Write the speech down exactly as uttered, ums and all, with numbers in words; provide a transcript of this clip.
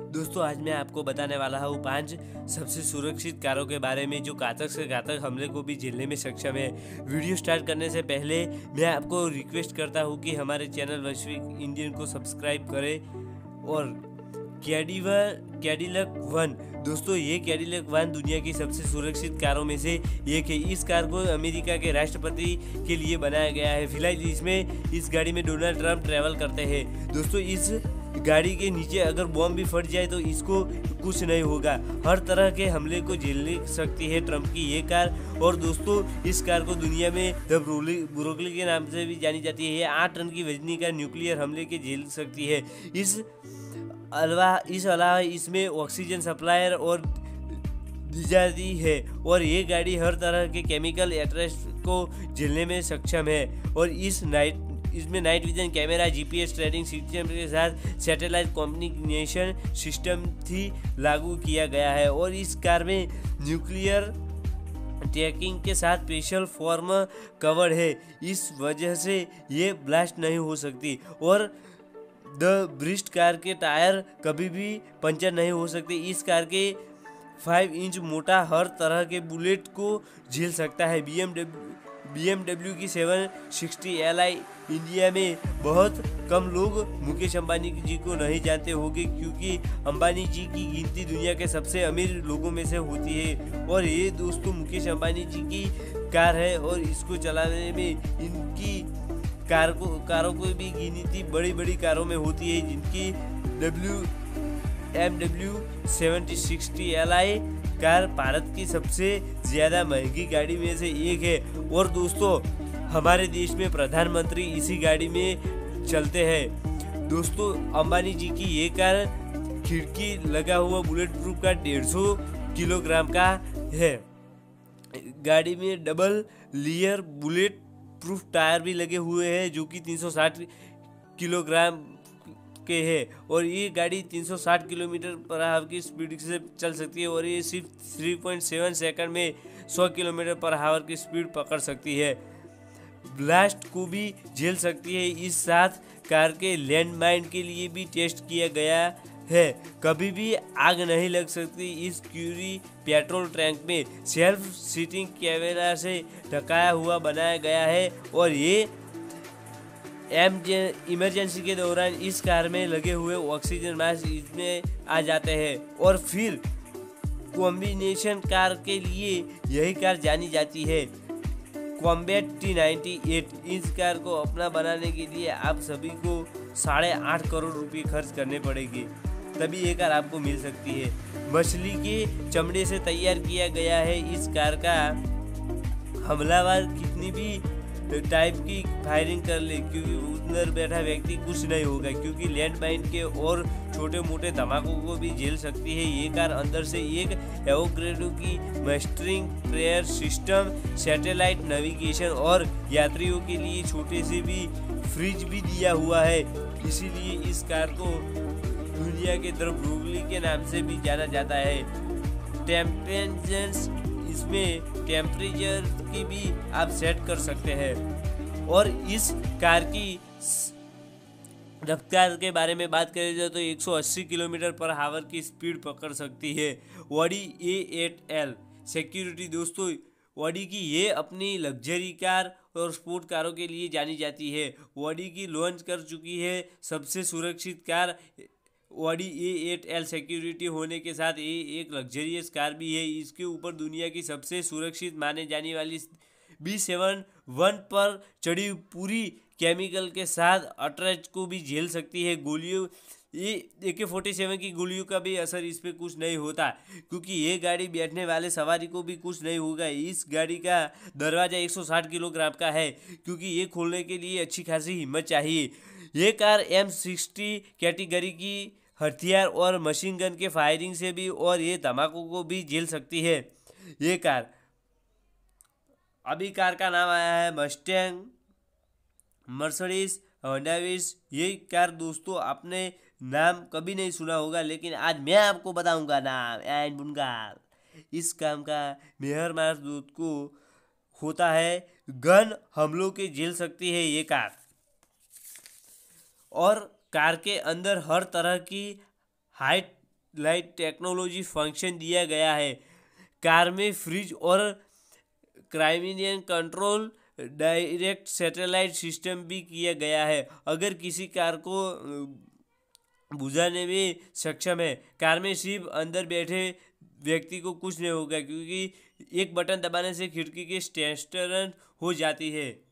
दोस्तों आज मैं आपको बताने वाला हूँ पांच सबसे सुरक्षित कारों के बारे में जो घातक से घातक हमले को भी झेलने में सक्षम है। वीडियो स्टार्ट करने से पहले मैं आपको रिक्वेस्ट करता हूँ कि हमारे चैनल वैश्विक इंडियन को सब्सक्राइब करें। और कैडिलक कैडिलक वन, दोस्तों ये कैडिलक वन दुनिया की सबसे सुरक्षित कारों में से एक है। इस कार को अमेरिका के राष्ट्रपति के लिए बनाया गया है। फिलहाल इसमें इस गाड़ी में डोनाल्ड ट्रंप ट्रैवल करते हैं। दोस्तों इस गाड़ी के नीचे अगर बॉम्ब भी फट जाए तो इसको कुछ नहीं होगा। हर तरह के हमले को झेल सकती है ट्रंप की ये कार। और दोस्तों इस कार को दुनिया में द ब्रोकली के नाम से भी जानी जाती है। ये आठ टन की वजनी का न्यूक्लियर हमले के झेल सकती है। इस अलावा इस अलावा इसमें ऑक्सीजन सप्लायर और दी जाती है। और ये गाड़ी हर तरह के केमिकल अटैक को झेलने में सक्षम है। और इस नाइट इसमें night vision camera, GPS tracking system के साथ सैटेलाइट कम्युनिकेशन सिस्टम भी लागू किया गया है। और इस कार में न्यूक्लियर ट्रैकिंग के साथ स्पेशल फॉर्म कवर है, इस वजह से ये ब्लास्ट नहीं हो सकती। और द ब्रिस्ट कार के टायर कभी भी पंचर नहीं हो सकते। इस कार के फाइव इंच मोटा हर तरह के बुलेट को झेल सकता है। बीएमडब्ल्यू बीएमडब्ल्यू की seven sixty L I India में बहुत कम लोग मुकेश अंबानी जी को नहीं जानते होंगे, क्योंकि अंबानी जी की गिनती दुनिया के सबसे अमीर लोगों में से होती है। और ये दोस्तों मुकेश अंबानी जी की कार है और इसको चलाने में इनकी कार को कारों को भी गिनती बड़ी बड़ी कारों में होती है, जिनकी W M W seventy sixty L I car Bharat की सबसे ज़्यादा महंगी गाड़ी में से एक है। और दोस्तों हमारे देश में प्रधानमंत्री इसी गाड़ी में चलते हैं। दोस्तों अंबानी जी की ये कार खिड़की लगा हुआ बुलेट प्रूफ का डेढ़ सौ किलोग्राम का है। गाड़ी में double layer bullet proof tyre भी लगे हुए हैं जो कि तीन सौ साठ किलोग्राम के है। और ये गाड़ी तीन सौ साठ किलोमीटर पर आवर की स्पीड से चल सकती है। और ये सिर्फ तीन पॉइंट सात सेकंड में सौ किलोमीटर पर आवर की स्पीड पकड़ सकती है। ब्लास्ट को भी झेल सकती है। इस साथ कार के लैंड माइन के लिए भी टेस्ट किया गया है। कभी भी आग नहीं लग सकती। इस क्यूरी पेट्रोल टैंक में सेल्फ सीटिंग कैमरा से ढकाया हुआ बनाया गया है। और ये इमरजेंसी के दौरान इस कार में लगे हुए ऑक्सीजन मास्क इसमें आ जाते हैं। और फिर कॉम्बिनेशन कार के लिए यही कार जानी जाती है, कॉम्बैट टी नाइन्टी एट। इस कार को अपना बनाने के लिए आप सभी को साढ़े आठ करोड़ रुपए खर्च करने पड़ेंगे, तभी ये कार आपको मिल सकती है। मछली के चमड़े से तैयार किया गया है। इस कार का हमलावर कितनी भी टाइप की फायरिंग कर ले, क्योंकि अंदर बैठा व्यक्ति कुछ नहीं होगा, क्योंकि लैंड माइन के और छोटे मोटे धमाकों को भी झेल सकती है। ये कार अंदर से एक एवोग्रेडो की मस्टरिंग प्रेयर सिस्टम, सैटेलाइट नेविगेशन और यात्रियों के लिए छोटे से भी फ्रिज भी दिया हुआ है। इसीलिए इस कार को दुनिया के द ब्रोकली के नाम से भी जाना जाता है। टेम्परेचर इसमें टेम्परेचर की भी आप सेट कर सकते हैं। और इस कार की रफ्तार के बारे में बात करें तो एक सौ अस्सी किलोमीटर पर आवर की स्पीड पकड़ सकती है। Audi A eight L security, दोस्तों ऑडी की ये अपनी लग्जरी कार और स्पोर्ट कारों के लिए जानी जाती है। ऑडी की लॉन्च कर चुकी है सबसे सुरक्षित car Audi A eight L security होने के साथ ये एक लग्जरियस कार भी है। इसके ऊपर दुनिया की सबसे सुरक्षित माने जाने वाली बी सेवन वन पर चढ़ी पूरी केमिकल के साथ अटैच को भी झेल सकती है। गोलियों ये ए के फोर्टी सेवन की गोलियों का भी असर इस पर कुछ नहीं होता, क्योंकि ये गाड़ी बैठने वाले सवारी को भी कुछ नहीं होगा। इस गाड़ी का दरवाज़ा एक सौ साठ किलोग्राम का है, क्योंकि ये खोलने के लिए अच्छी खासी हिम्मत चाहिए। ये कार एम सिक्सटी कैटेगरी की हथियार और मशीन गन के फायरिंग से भी और ये धमाकों को भी झेल सकती है। ये कार अभी कार का नाम आया है मस्टैंग, मर्सिडीज, होंडाविस। ये कार दोस्तों आपने नाम कभी नहीं सुना होगा, लेकिन आज मैं आपको बताऊंगा नाम एंड बुनगा। इस काम का मेहर मार्स दूत को होता है। गन हमलों के झेल सकती है ये कार। और कार के अंदर हर तरह की हाइट लाइट टेक्नोलॉजी फंक्शन दिया गया है। कार में फ्रिज और क्राइमिनियन कंट्रोल डायरेक्ट सैटेलाइट सिस्टम भी किया गया है। अगर किसी कार को बुझाने में सक्षम है, कार में सिर्फ अंदर बैठे व्यक्ति को कुछ नहीं होगा, क्योंकि एक बटन दबाने से खिड़की की स्टेस्टरन हो जाती है।